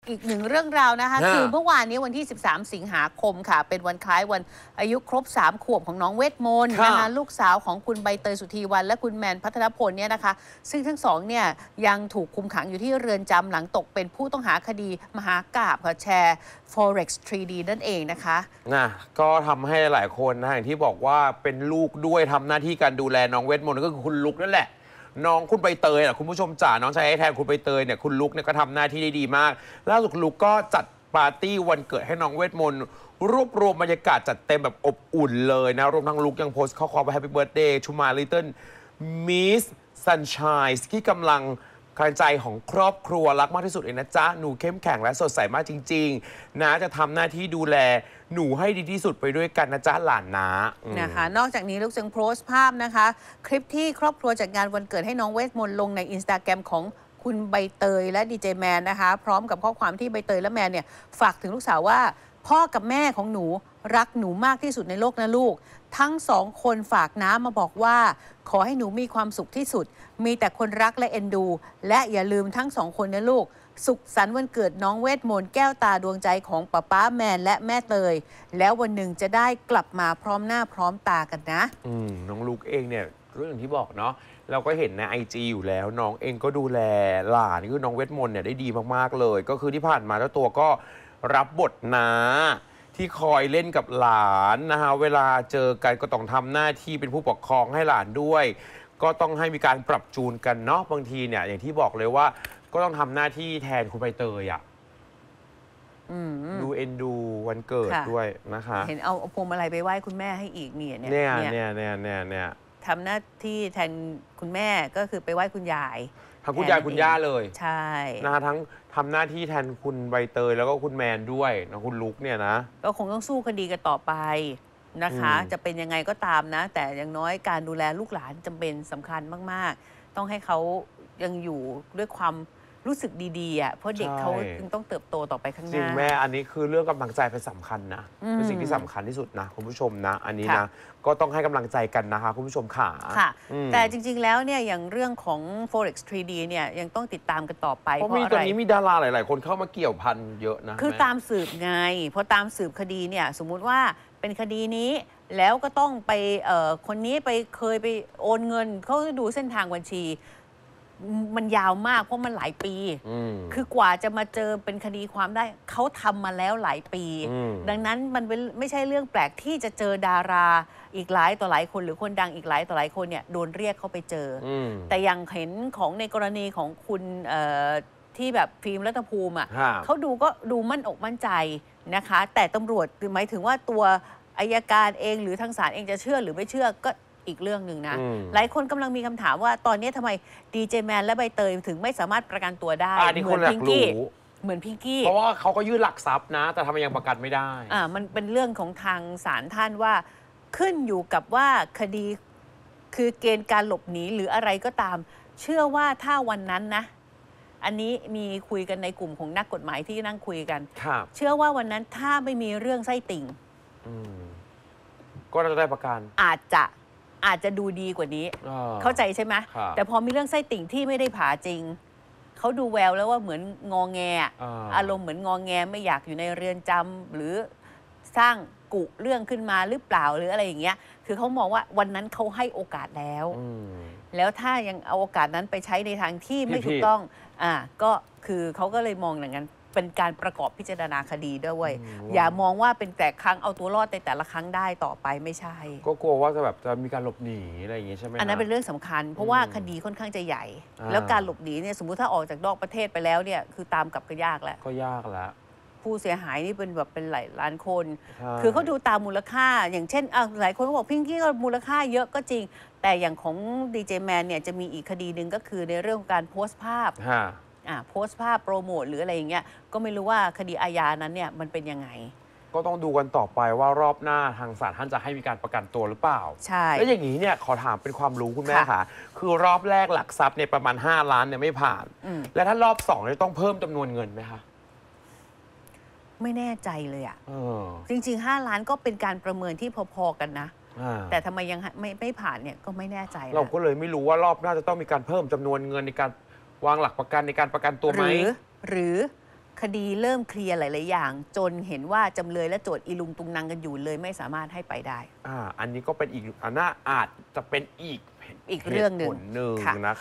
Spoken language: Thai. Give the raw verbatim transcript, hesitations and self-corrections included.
อีกหนึ่งเรื่องราวนะคะคือเมื่อวานนี้วันที่สิบสามสิงหาคมค่ะเป็นวันคล้ายวันอายุครบสามขวบของน้องเวทมนต์นะคะลูกสาวของคุณใบเตยสุธีวรรณและคุณแมนพัฒนพลเนี่ยนะคะซึ่งทั้งสองเนี่ยยังถูกคุมขังอยู่ที่เรือนจำหลังตกเป็นผู้ต้องหาคดีมหากาพย์ค่ะแชร์ Forex ทรี ดี นั่นเองนะคะนะก็ทำให้หลายคนนะอย่างที่บอกว่าเป็นลูกด้วยทำหน้าที่การดูแลน้องเวทมนต์ก็คือคุณลุกนั่นแหละน้องคุณใบเตยอ่ะคุณผู้ชมจ๋าน้องชายแทนคุณใบเตยเนี่ยคุณลุกเนี่ยก็ทำหน้าที่ได้ดีมากล่าสุดลุกก็จัดปาร์ตี้วันเกิดให้น้องเวทมนต์รวบรวมบรรยากาศจัดเต็มแบบอบอุ่นเลยนะรวมทั้งลุกยังโพสต์ข้อความว่า Happy Birthday to my little Miss Sunshine ที่กำลังกำลังใจของครอบครัวรักมากที่สุดเลยนะจ๊ะหนูเข้มแข็งและสดใสมากจริงๆนะจะทำหน้าที่ดูแลหนูให้ดีที่สุดไปด้วยกันนะจ๊ะหลานนะนะคะนอกจากนี้ลูกยังโพสต์ภาพนะคะคลิปที่ครอบครัวจัดงานวันเกิดให้น้องเวทมนต์ลงใน อินสตาแกรม ของคุณใบเตยและดีเจแมนนะคะพร้อมกับข้อความที่ใบเตยและแมนเนี่ยฝากถึงลูกสาวว่าพ่อกับแม่ของหนูรักหนูมากที่สุดในโลกนะลูกทั้งสองคนฝากน้ำมาบอกว่าขอให้หนูมีความสุขที่สุดมีแต่คนรักและเอ็นดูและอย่าลืมทั้งสองคนนะลูกสุขสันต์วันเกิดน้องเวทมนต์แก้วตาดวงใจของป๊าป๊าแมนและแม่เตยแล้ววันหนึ่งจะได้กลับมาพร้อมหน้าพร้อมตากันนะอืมน้องลูกเองเนี่ยเรื่องที่บอกเนาะเราก็เห็นใน ไอ จี อยู่แล้วน้องเองก็ดูแลหลานคือน้องเวทมนต์เนี่ยได้ดีมากๆเลยก็คือที่ผ่านมาเจ้าตัวก็รับบทน้าที่คอยเล่นกับหลานนะฮะเวลาเจอกันก็ต้องทำหน้าที่เป็นผู้ปกครองให้หลานด้วยก็ต้องให้มีการปรับจูนกันเนาะบางทีเนี่ยอย่างที่บอกเลยว่าก็ต้องทำหน้าที่แทนคุณใบเตยอ่ะดูเอ็นดูวันเกิดด้วยนะคะเห็นเอาพวงมาลัยไปไหว้คุณแม่ให้อีกเนี่ยเนี่ยเนี่ยเนี่ยเนี่ยเนี่ยทำหน้าที่แทนคุณแม่ก็คือไปไหว้คุณยายทั้งคุณยายคุณย่าเลยใช่นะคะทั้งทำหน้าที่แทนคุณใบเตยแล้วก็คุณแมนด้วยนะคุณลุกเนี่ยนะก็คงต้องสู้คดีกันต่อไปนะคะจะเป็นยังไงก็ตามนะแต่อย่างน้อยการดูแลลูกหลานจำเป็นสำคัญมากๆต้องให้เขายังอยู่ด้วยความรู้สึกดีๆอ่ะเพราะเด็กเขาต้องเติบโตต่อไปข้างหน้าจริงแม่อันนี้คือเรื่องกำลังใจเป็นสำคัญนะเป็นสิ่งที่สำคัญที่สุดนะคุณผู้ชมนะอันนี้นะก็ต้องให้กำลังใจกันนะคะคุณผู้ชมค่ะค่ะแต่จริงๆแล้วเนี่ยอย่างเรื่องของ Forex ทรี ดี เนี่ยยังต้องติดตามกันต่อไปเพราะมีตอนนี้มีดาราหลายๆคนเข้ามาเกี่ยวพันเยอะนะคือตามสืบไงเพราะตามสืบคดีเนี่ยสมมุติว่าเป็นคดีนี้แล้วก็ต้องไปเอ่อคนนี้ไปเคยไปโอนเงินเขาดูเส้นทางบัญชีมันยาวมากเพราะมันหลายปีคือกว่าจะมาเจอเป็นคดีความได้เขาทำมาแล้วหลายปีดังนั้นมันไม่ใช่เรื่องแปลกที่จะเจอดาราอีกหลายต่อหลายคนหรือคนดังอีกหลายต่อหลายคนเนี่ยโดนเรียกเข้าไปเจอแต่อย่างเห็นของในกรณีของคุณที่แบบฟิล์มรัตภูมิอ่ะเขาดูก็ดูมั่นอกมั่นใจนะคะแต่ตำรวจหมายถึงว่าตัวอัยการเองหรือทางศาลเองจะเชื่อหรือไม่เชื่อก็อีกเรื่องหนึ่งนะหลายคนกำลังมีคำถามว่าตอนนี้ทำไมดีเจแมนและใบเตยถึงไม่สามารถประกันตัวได้เหมือนพิงกี้เหมือนพิงกี้เพราะว่าเขาก็ยื่นหลักทรัพย์นะแต่ทำไมยังประกันไม่ได้อ่ามันเป็นเรื่องของทางศาลท่านว่าขึ้นอยู่กับว่าคดีคือเกณฑ์การหลบหนีหรืออะไรก็ตามเชื่อว่าถ้าวันนั้นนะอันนี้มีคุยกันในกลุ่มของนักกฎหมายที่นั่งคุยกันเชื่อว่าวันนั้นถ้าไม่มีเรื่องไส้ติ่งก็จะได้ประกันอาจจะอาจจะดูดีกว่านี้เข้าใจใช่ไหมแต่พอมีเรื่องไส้ติ่งที่ไม่ได้ผ่าจริงเขาดูแววแล้วว่าเหมือนงอแงอารมณ์เหมือนงอแงไม่อยากอยู่ในเรือนจำหรือสร้างกุเรื่องขึ้นมาหรือเปล่าหรืออะไรอย่างเงี้ยคือเขามองว่าวันนั้นเขาให้โอกาสแล้วแล้วถ้ายังเอาโอกาสนั้นไปใช้ในทางที่ไม่ถูกต้องอ่าก็คือเขาก็เลยมองอย่างนั้นเป็นการประกอบพิจารณาคดีด้วยอย่ามองว่าเป็นแต่ครั้งเอาตัวรอดในแต่ละครั้งได้ต่อไปไม่ใช่ก็กลัวว่าจะแบบจะมีการหลบหนีอะไรอย่างงี้ใช่ไหมอันนั้นเป็นเรื่องสำคัญเพราะว่าคดีค่อนข้างจะใหญ่แล้วการหลบหนีเนี่ยสมมุติถ้าออกจากนอกประเทศไปแล้วเนี่ยคือตามกลับก็ยากแล้วก็ยากแล้วผู้เสียหายนี่เป็นแบบเป็นหลายล้านคนคือเขาดูตามมูลค่าอย่างเช่นหลายคนก็บอกพิงกี้ก็มูลค่าเยอะก็จริงแต่อย่างของดีเจแมนเนี่ยจะมีอีกคดีหนึ่งก็คือในเรื่องของการโพสต์ภาพอ่าโพสต์ภาพโปรโมทหรืออะไรอย่างเงี้ยก็ไม่รู้ว่าคดีอาญานั้นเนี่ยมันเป็นยังไงก็ต้องดูกันต่อไปว่ารอบหน้าทางศาลท่านจะให้มีการประกันตัวหรือเปล่าใช่แล้วอย่างนี้เนี่ยขอถามเป็นความรู้คุณแม่ค่ะคือรอบแรกหลักทรัพย์เนี่ยประมาณห้าล้านเนี่ยไม่ผ่านแล้วถ้ารอบสองเนี่ยต้องเพิ่มจำนวนเงินไหมคะไม่แน่ใจเลยอ่ะจริงๆห้าล้านก็เป็นการประเมินที่พอๆกันนะแต่ทำไมยังไม่ไม่ผ่านเนี่ยก็ไม่แน่ใจเราก็เลยไม่รู้ว่ารอบหน้าจะต้องมีการเพิ่มจำนวนเงินในการวางหลักประกันในการประกันตัวไหมหรือหรือคดีเริ่มเคลียร์หลาย ๆ อย่าง จนเห็นว่าจำเลยและโจทย์อีลุงตุงนังกันอยู่เลยไม่สามารถให้ไปได้อ่าอันนี้ก็เป็นอีกอันน่าอาจจะเป็นอีกอีกเรื่องหนึ่งเหตุผลหนึ่งค่ะนะ